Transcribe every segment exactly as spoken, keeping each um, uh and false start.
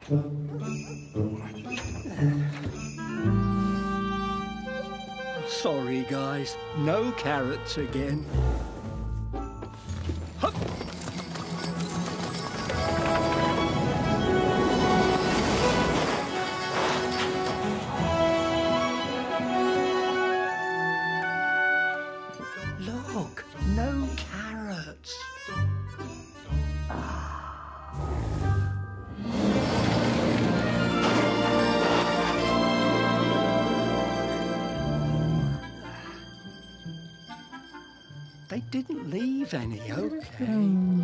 Sorry, guys. No carrots again. Hup. Look, no carrots. They didn't leave any, okay. Mm.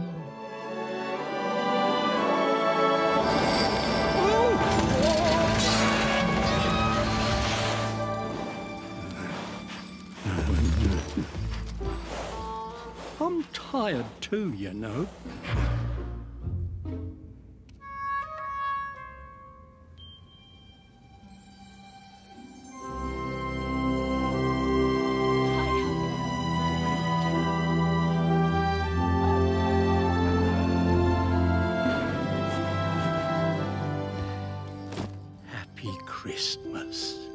I'm tired too, you know. Happy Christmas.